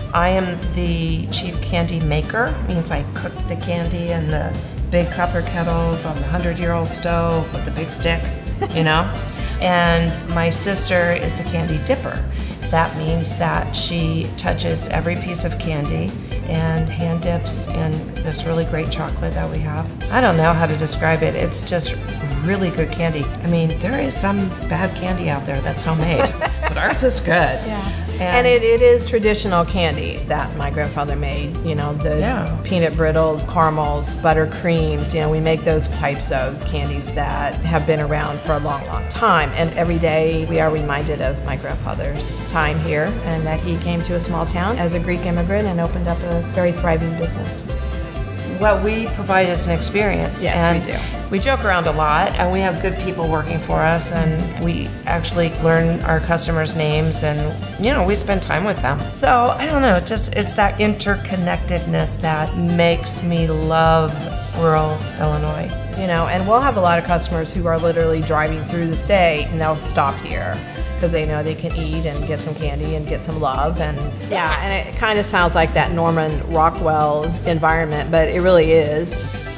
I am the chief candy maker, means I cook the candy in the big copper kettles on the 100-year-old stove with the big stick, you know? And my sister is the candy dipper. That means that she touches every piece of candy and hand dips in this really great chocolate that we have. I don't know how to describe it. It's just really good candy. I mean, there is some bad candy out there that's homemade, but ours is good. Yeah. And it is traditional candies that my grandfather made, you know, the peanut brittle, caramels, buttercreams, you know, we make those types of candies that have been around for a long, long time. And every day we are reminded of my grandfather's time here and that he came to a small town as a Greek immigrant and opened up a very thriving business. What we provide is an experience. Yes, and we do. We joke around a lot, and we have good people working for us, and we actually learn our customers' names, and you know, we spend time with them. So I don't know, it's that interconnectedness that makes me love rural Illinois. You know, and we'll have a lot of customers who are literally driving through the state, and they'll stop here because they know they can eat and get some candy and get some love. And yeah, and it kind of sounds like that Norman Rockwell environment, but it really is.